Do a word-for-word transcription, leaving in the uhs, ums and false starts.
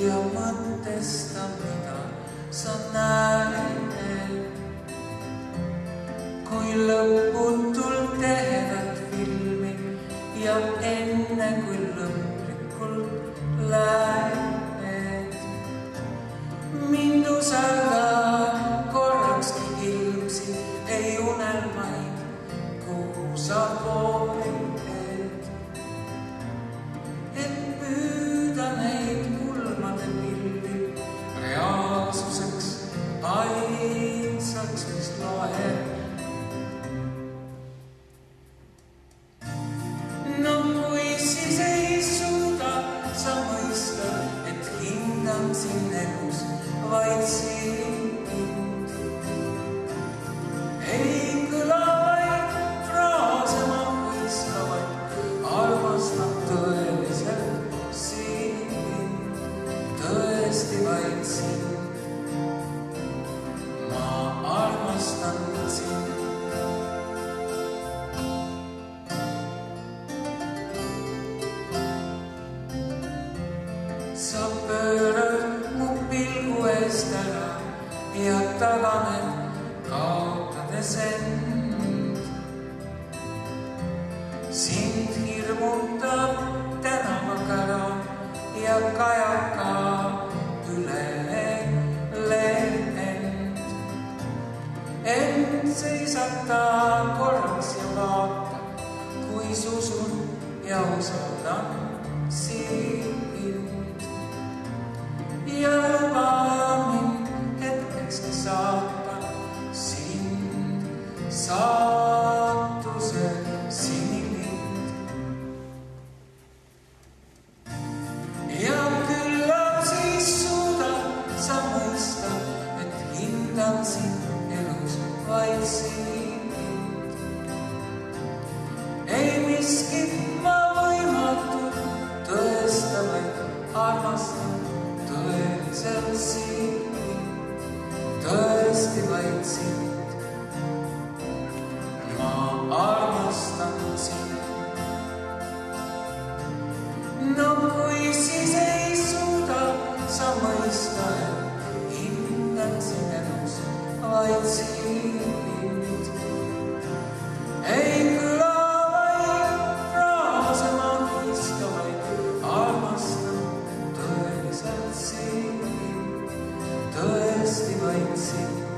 ja mõtesta, mida sa näed. Kui lõputult tehedat filmi ja enne kui lõplikult lähed. Mind usalda korrakski ilmsi, ei unelmaid, kuhu sa pooled. Et püüda neid kulmade pilli reaalsuseks ainsaks, mis loeb. No kui siis ei suuda sa mõista, et hindan siin elus vaid sind. Ei kõla vaid fraase ma mõistavaid, armastan tõeliselt sind, tõesti vaid sind. Ma armastan sind. Sa pöörad mu pilgu eest ära ja taganed, kaotades end. Sind hirmutab tänavakära ja kajaka üle lehend. Ent seisata korraks ja vaata, kui susun ja usaldan sind. Ja luba mind hetkekski saata sind, saatuse sinilind. Ja küllap siis suuda sa mõista, et hindan sind elus vaid sind. Ei miskit ma võimatut tõesta, vaid armastan tõeliselt sind, tõesti vaid sind. Ma armastan sind. No kui siis ei suuda sa mõista, et hindan sind elus vaid sind. Ei kõla vaid fraase ma mõistavaid, armastan tõeliselt sind, tõesti vaid sind.